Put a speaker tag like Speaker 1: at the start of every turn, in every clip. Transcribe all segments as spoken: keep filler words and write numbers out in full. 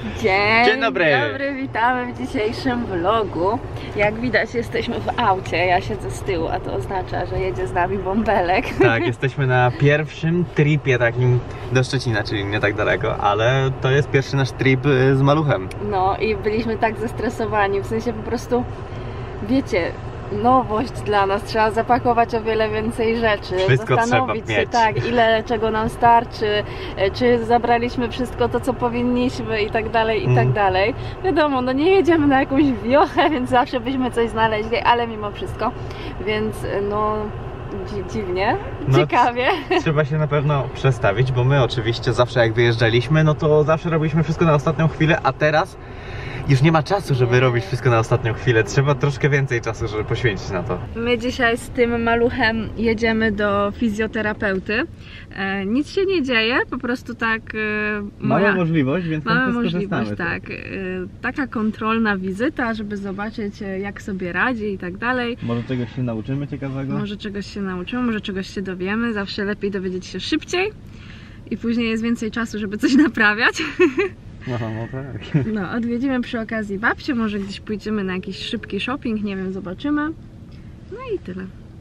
Speaker 1: Dzień,
Speaker 2: Dzień dobry.
Speaker 1: dobry, witamy w dzisiejszym vlogu. Jak widać, jesteśmy w aucie, ja siedzę z tyłu, a to oznacza, że jedzie z nami bąbelek.
Speaker 2: Tak, jesteśmy na pierwszym tripie takim do Szczecina, czyli nie tak daleko, ale to jest pierwszy nasz trip z maluchem.
Speaker 1: No i byliśmy tak zestresowani, w sensie po prostu, wiecie, nowość dla nas, trzeba zapakować o wiele więcej rzeczy,
Speaker 2: Wszystko
Speaker 1: zastanowić
Speaker 2: trzeba
Speaker 1: się,
Speaker 2: mieć.
Speaker 1: tak, ile czego nam starczy, czy zabraliśmy wszystko to, co powinniśmy i tak dalej, i
Speaker 2: Mm.
Speaker 1: tak dalej. Wiadomo, no nie jedziemy na jakąś wiochę, więc zawsze byśmy coś znaleźli, ale mimo wszystko, więc no dzi dziwnie,
Speaker 2: No,
Speaker 1: ciekawie.
Speaker 2: Trzeba się na pewno przestawić, bo my oczywiście zawsze jak wyjeżdżaliśmy, no to zawsze robiliśmy wszystko na ostatnią chwilę, a teraz już nie ma czasu, żeby
Speaker 1: Nie.
Speaker 2: robić wszystko na ostatnią chwilę. Trzeba troszkę więcej czasu, żeby poświęcić na to.
Speaker 1: My dzisiaj z tym maluchem jedziemy do fizjoterapeuty. E, nic się nie dzieje, po prostu tak e, moja...
Speaker 2: możliwość, więc
Speaker 1: Mamy możliwość, tak. Y, taka kontrolna wizyta, żeby zobaczyć, y, jak sobie radzi i tak dalej.
Speaker 2: Może czegoś się nauczymy ciekawego?
Speaker 1: Może czegoś się nauczymy, może czegoś się dowiemy. Zawsze lepiej dowiedzieć się szybciej i później jest więcej czasu, żeby coś naprawiać.
Speaker 2: No, no tak.
Speaker 1: No, odwiedzimy przy okazji babcię, może gdzieś pójdziemy na jakiś szybki shopping, nie wiem, zobaczymy. No i tyle.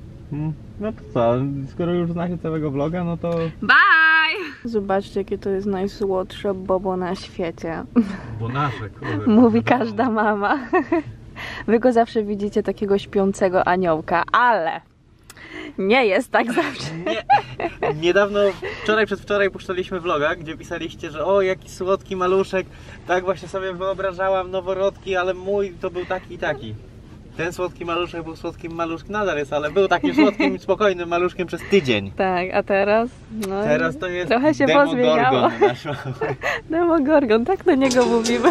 Speaker 2: No to co, skoro już znacie całego vloga, no to...
Speaker 1: Bye! Zobaczcie, jakie to jest najsłodsze bobo na świecie.
Speaker 2: Bo nasze, kurde.
Speaker 1: Mówi każda mama. Wy go zawsze widzicie takiego śpiącego aniołka, ale nie jest tak zawsze.
Speaker 2: Nie. Niedawno, wczoraj, przedwczoraj puszczaliśmy vloga, gdzie pisaliście, że o, jaki słodki maluszek. Tak właśnie sobie wyobrażałam noworodki, ale mój to był taki i taki. Ten słodki maluszek był słodkim maluszkiem, nadal jest, ale był takim słodkim, spokojnym maluszkiem przez tydzień.
Speaker 1: Tak, a teraz? No
Speaker 2: Teraz to jest
Speaker 1: trochę się pozmieniało.
Speaker 2: Demogorgon nasz mały.
Speaker 1: Demogorgon, tak do niego mówimy.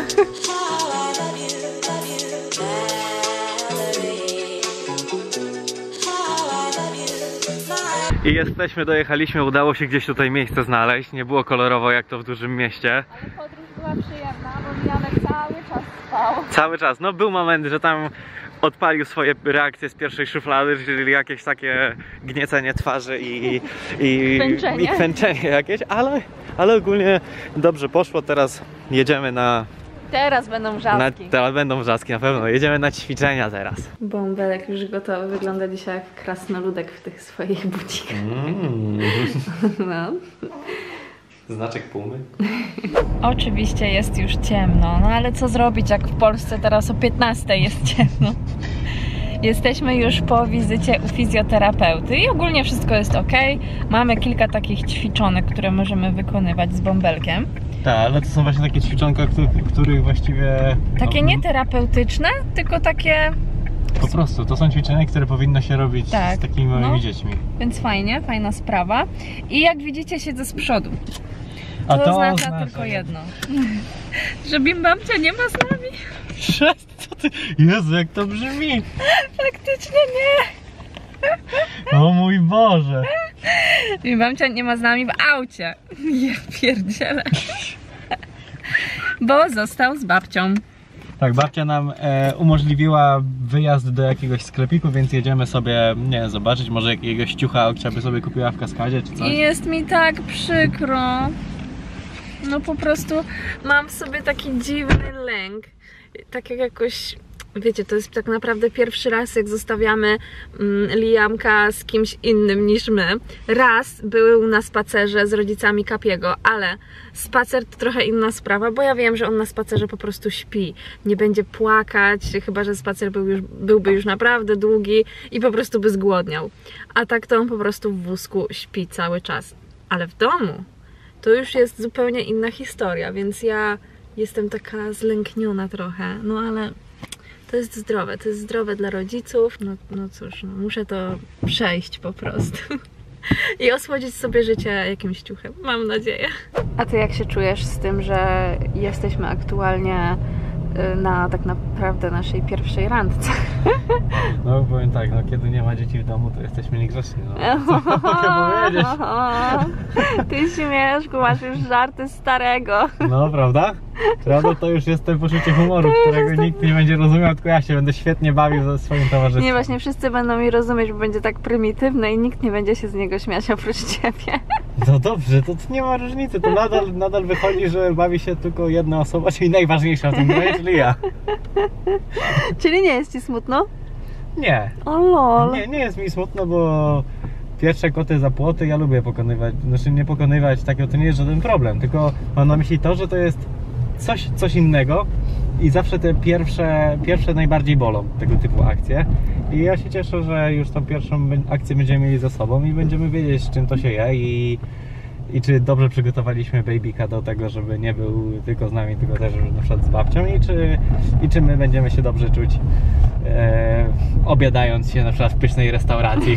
Speaker 2: I jesteśmy, dojechaliśmy, udało się gdzieś tutaj miejsce znaleźć. Nie było kolorowo jak to w dużym mieście.
Speaker 1: Ale podróż była przyjemna, bo Janek cały czas spał.
Speaker 2: Cały czas, no był moment, że tam odpalił swoje reakcje z pierwszej szuflady, czyli jakieś takie gniecenie twarzy i, i,
Speaker 1: Kwęczenie.
Speaker 2: i kwęczenie jakieś, ale, ale ogólnie dobrze poszło. Teraz jedziemy na...
Speaker 1: Teraz będą
Speaker 2: na
Speaker 1: wrzaski.
Speaker 2: teraz będą wrzaski na pewno, jedziemy na ćwiczenia teraz.
Speaker 1: Bąbelek już gotowy, wygląda dzisiaj jak krasnoludek w tych swoich bucikach.
Speaker 2: Mm.
Speaker 1: No.
Speaker 2: Znaczek Pumy.
Speaker 1: Oczywiście jest już ciemno, no ale co zrobić, jak w Polsce teraz o piętnastej jest ciemno. Jesteśmy już po wizycie u fizjoterapeuty i ogólnie wszystko jest ok. Mamy kilka takich ćwiczonek, które możemy wykonywać z bąbelkiem.
Speaker 2: Tak, ale to są właśnie takie ćwiczonka, których właściwie...
Speaker 1: Takie nie terapeutyczne, tylko takie...
Speaker 2: Po prostu, to są ćwiczenia, które powinno się robić
Speaker 1: Tak,
Speaker 2: z takimi małymi
Speaker 1: no.
Speaker 2: dziećmi.
Speaker 1: Więc fajnie, fajna sprawa. I jak widzicie, siedzę z przodu.
Speaker 2: A
Speaker 1: To,
Speaker 2: to
Speaker 1: oznacza,
Speaker 2: oznacza
Speaker 1: tylko jedno. Że bimbamcia nie ma z nami.
Speaker 2: Przez co ty? Jezu, jak to brzmi!
Speaker 1: Faktycznie nie.
Speaker 2: O mój Boże!
Speaker 1: Bimbamcia nie ma z nami w aucie. Je pierdzielę. Bo został z babcią.
Speaker 2: Tak, babcia nam e, umożliwiła wyjazd do jakiegoś sklepiku, więc jedziemy sobie, nie wiem, zobaczyć, może jakiegoś ciucha chciałaby sobie kupiła w Kaskadzie czy coś.
Speaker 1: I jest mi tak przykro. No po prostu mam w sobie taki dziwny lęk. Tak jak jakoś... Wiecie, to jest tak naprawdę pierwszy raz, jak zostawiamy mm, Liamka z kimś innym niż my. Raz był na spacerze z rodzicami Kapiego, ale spacer to trochę inna sprawa, bo ja wiem, że on na spacerze po prostu śpi. Nie będzie płakać, chyba że spacer był już, byłby już naprawdę długi i po prostu by zgłodniał. A tak to on po prostu w wózku śpi cały czas. Ale w domu to już jest zupełnie inna historia, więc ja jestem taka zlękniona trochę, no ale... To jest zdrowe, to jest zdrowe dla rodziców, no, no cóż, no, muszę to przejść po prostu i osłodzić sobie życie jakimś ciuchem, mam nadzieję. A ty jak się czujesz z tym, że jesteśmy aktualnie na tak naprawdę naszej pierwszej randce?
Speaker 2: No powiem tak, no kiedy nie ma dzieci w domu, to jesteśmy niegrzeczni, no. Co mogę powiedzieć?
Speaker 1: Ty śmieszku, masz już żarty starego.
Speaker 2: No, prawda? Prawda, to już jest to poczucie humoru, którego nikt nie będzie rozumiał, tylko ja się będę świetnie bawił ze swoim towarzystwem.
Speaker 1: Nie, właśnie wszyscy będą mi rozumieć, bo będzie tak prymitywne i nikt nie będzie się z niego śmiać oprócz ciebie.
Speaker 2: No dobrze, to, to nie ma różnicy, to nadal, nadal wychodzi, że bawi się tylko jedna osoba, czyli najważniejsza w tym gronie, czyli ja.
Speaker 1: Czyli nie jest ci smutno?
Speaker 2: Nie.
Speaker 1: O lol.
Speaker 2: Nie, nie jest mi smutno, bo pierwsze koty za płoty ja lubię pokonywać, znaczy nie pokonywać, takiego to nie jest żaden problem, tylko mam na myśli to, że to jest coś, coś innego i zawsze te pierwsze, pierwsze najbardziej bolą tego typu akcje i ja się cieszę, że już tą pierwszą akcję będziemy mieli za sobą i będziemy wiedzieć, z czym to się je i, i czy dobrze przygotowaliśmy babyka do tego, żeby nie był tylko z nami, tylko też na przykład z babcią i czy, i czy my będziemy się dobrze czuć e, obiadając się na przykład w pysznej restauracji.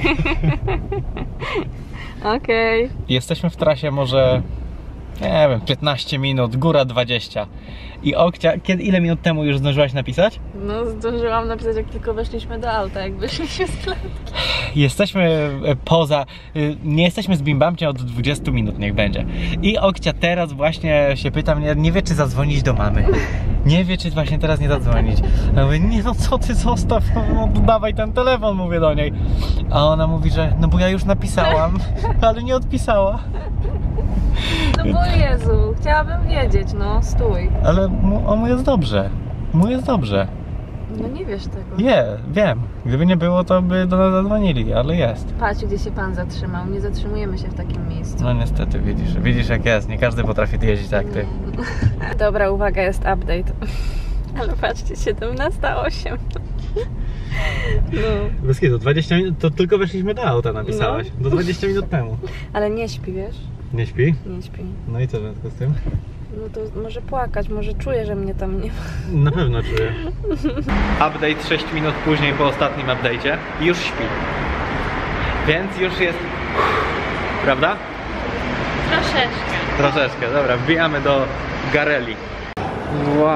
Speaker 1: Okej. Okay.
Speaker 2: Jesteśmy w trasie może, nie wiem, piętnaście minut, góra dwadzieścia. I Okcia, kiedy, ile minut temu już zdążyłaś napisać?
Speaker 1: No zdążyłam napisać, jak tylko weszliśmy do auta, jak wyszliśmy z klatki.
Speaker 2: Jesteśmy poza, nie jesteśmy z Bimbamcią od dwudziestu minut, niech będzie. I Okcia teraz właśnie się pyta mnie, nie wie czy zadzwonić do mamy. Nie wie czy właśnie teraz nie zadzwonić. Ja mówię, nie no co ty, zostaw, no, dawaj ten telefon, mówię do niej. A ona mówi, że no bo ja już napisałam, ale nie odpisała.
Speaker 1: No bo Jezu, chciałabym wiedzieć, no stój.
Speaker 2: Ale mu, o, mu jest dobrze, mu jest dobrze.
Speaker 1: No nie wiesz tego.
Speaker 2: Nie, wiem. Gdyby nie było, to by do nas zadzwonili, ale jest.
Speaker 1: Patrz, gdzie się pan zatrzymał. Nie zatrzymujemy się w takim miejscu.
Speaker 2: No niestety, widzisz. Widzisz jak jest. Nie każdy potrafi jeździć jak ty.
Speaker 1: Dobra, uwaga, jest update. Ale patrzcie, siedemnasta osiem. No.
Speaker 2: Bez kitu, dwadzieścia minut, to tylko weszliśmy do auta, napisałaś. No. Do dwudziestu minut temu.
Speaker 1: Ale nie śpi, wiesz?
Speaker 2: Nie śpi?
Speaker 1: Nie śpi.
Speaker 2: No i co w związku z tym?
Speaker 1: No to może płakać, może czuje, że mnie tam nie ma.
Speaker 2: Na pewno czuję. Update sześć minut później po ostatnim update'cie i już śpi. Więc już jest... Prawda?
Speaker 1: Troszeczkę.
Speaker 2: Troszeczkę, dobra, wbijamy do Garelli. Wow!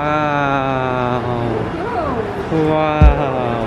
Speaker 2: Wow!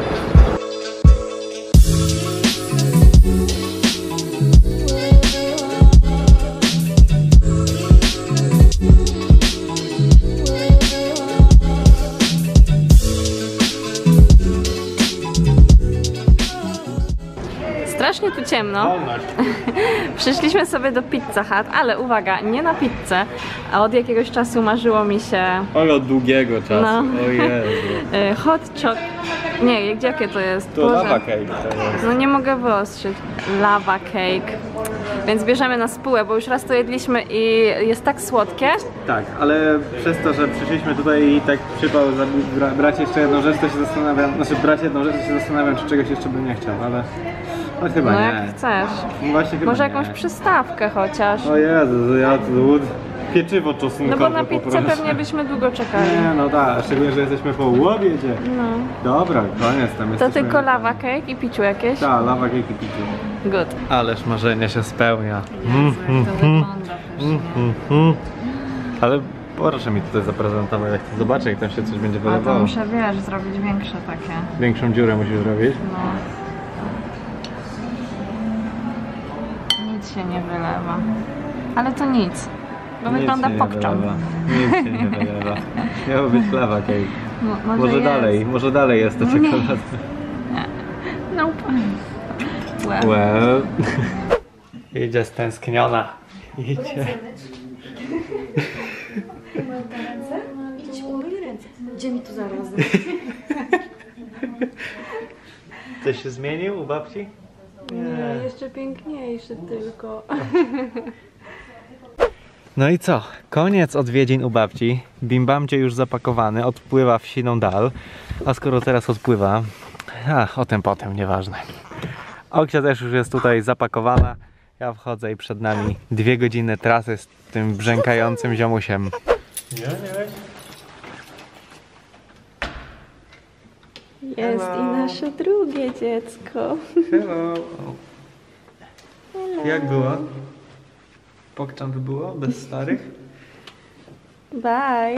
Speaker 1: Strasznie tu ciemno. Przyszliśmy sobie do Pizza Hut, ale uwaga, nie na pizzę, a od jakiegoś czasu marzyło mi się...
Speaker 2: Ale od długiego czasu,
Speaker 1: no.
Speaker 2: O Jezu.
Speaker 1: Hot choc... Nie, jakie to jest?
Speaker 2: To
Speaker 1: Boże.
Speaker 2: lava cake to jest.
Speaker 1: No nie mogę wyostrzyć. Lava cake. Więc bierzemy na spółę, bo już raz to jedliśmy i jest tak słodkie.
Speaker 2: Tak, ale przez to, że przyszliśmy tutaj i tak przypał bra brać jeszcze jedną rzecz, to się zastanawiam, znaczy brać jedną rzecz, to się zastanawiam, czy czegoś jeszcze bym nie chciał, ale no chyba
Speaker 1: no
Speaker 2: nie.
Speaker 1: jak chcesz.
Speaker 2: Właśnie chyba
Speaker 1: Może
Speaker 2: nie.
Speaker 1: jakąś przystawkę chociaż.
Speaker 2: O Jezu, ja tu pieczywo czosnkowe
Speaker 1: No bo na pizzę
Speaker 2: poproszę.
Speaker 1: pewnie byśmy długo czekali.
Speaker 2: Nie, no tak, szczególnie, że jesteśmy po łobiedzie.
Speaker 1: No.
Speaker 2: Dobra, koniec, tam
Speaker 1: To
Speaker 2: jesteśmy.
Speaker 1: tylko lava cake i piciu jakieś?
Speaker 2: Tak, lava cake i piciu.
Speaker 1: Good.
Speaker 2: Ależ marzenie się spełnia.
Speaker 1: Jezu, jak to wygląda
Speaker 2: Mm, mm, mm. Ale proszę mi tutaj zaprezentować, jak to zobaczę, jak tam się coś będzie
Speaker 1: A to
Speaker 2: wylewało.
Speaker 1: muszę, wiesz, zrobić większe takie.
Speaker 2: Większą dziurę musisz zrobić.
Speaker 1: No. Nic się nie wylewa. Ale to nic. Bo
Speaker 2: Nic
Speaker 1: wygląda
Speaker 2: się nie
Speaker 1: pokczam.
Speaker 2: wylewa. Nic się nie wylewa. Miało być lava cake.
Speaker 1: No, może
Speaker 2: Może
Speaker 1: jest.
Speaker 2: dalej, może dalej jest to
Speaker 1: Nie.
Speaker 2: czekolada.
Speaker 1: Nope. Well.
Speaker 2: Well. Idzie stęskniona. Idzie.
Speaker 1: Idź, umyj ręce. Gdzie mi tu zaraz?
Speaker 2: Coś się zmienił u babci?
Speaker 1: Nie, jeszcze piękniejszy tylko.
Speaker 2: No i co? Koniec odwiedzin u babci. Bimbamcie już zapakowany, odpływa w siną dal. A skoro teraz odpływa, a o tym potem, nieważne. Okcia też już jest tutaj zapakowana. Ja wchodzę i przed nami dwie godziny trasy z tym brzękającym ziomusiem. Nie, nie.
Speaker 1: Jest
Speaker 2: Hello.
Speaker 1: i nasze drugie dziecko.
Speaker 2: Hello. Jak było? Pokczam by było? Bez starych?
Speaker 1: Bye.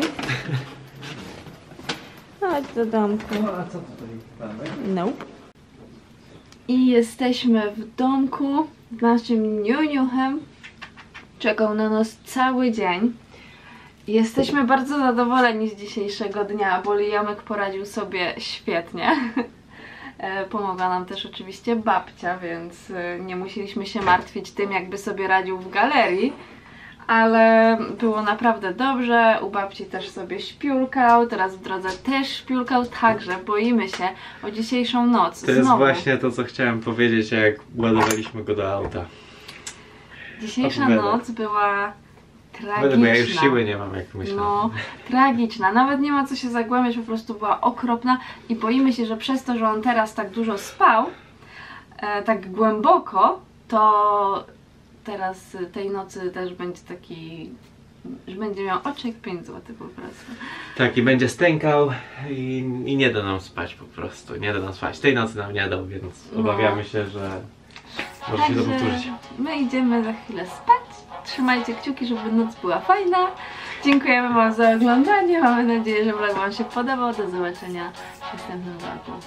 Speaker 1: Chodź do domku.
Speaker 2: A co tutaj mamy?
Speaker 1: Nope. I jesteśmy w domku z naszym niuniuchem. Czekał na nas cały dzień. Jesteśmy bardzo zadowoleni z dzisiejszego dnia, bo Liamek poradził sobie świetnie. E, pomogła nam też oczywiście babcia, więc e, nie musieliśmy się martwić tym, jakby sobie radził w galerii. Ale było naprawdę dobrze, u babci też sobie śpiórkał, teraz w drodze też śpiórkał, także boimy się o dzisiejszą noc.
Speaker 2: To jest
Speaker 1: Znowu.
Speaker 2: właśnie to, co chciałem powiedzieć, jak ładowaliśmy go do auta.
Speaker 1: Dzisiejsza
Speaker 2: Opowiadaj.
Speaker 1: noc była tragiczna.
Speaker 2: Bo ja już siły nie mam, jak myślałem.
Speaker 1: No, tragiczna. Nawet nie ma co się zagłębiać, po prostu była okropna i boimy się, że przez to, że on teraz tak dużo spał, e, tak głęboko, to teraz tej nocy też będzie taki, że będzie miał oczy jak pięć złotych po prostu.
Speaker 2: Tak, i będzie stękał i, i nie da nam spać po prostu. Nie da nam spać. Tej nocy nam nie dał, więc
Speaker 1: No.
Speaker 2: obawiamy się, że może się to powtórzyć.
Speaker 1: my idziemy za chwilę spać. Trzymajcie kciuki, żeby noc była fajna. Dziękujemy Wam za oglądanie. Mamy nadzieję, że vlog Wam się podobał. Do zobaczenia w następnym vlogu.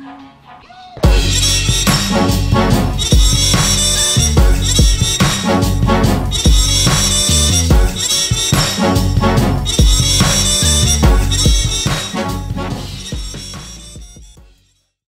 Speaker 1: Pa!